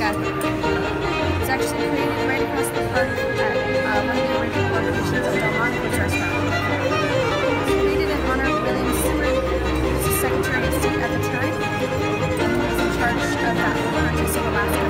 It's actually created right across the park at one of the original locations of Delmonico's restaurant. It was created in honor of William Seward, who was the Secretary of State at the time, and he was in charge of that purchase of Alaska.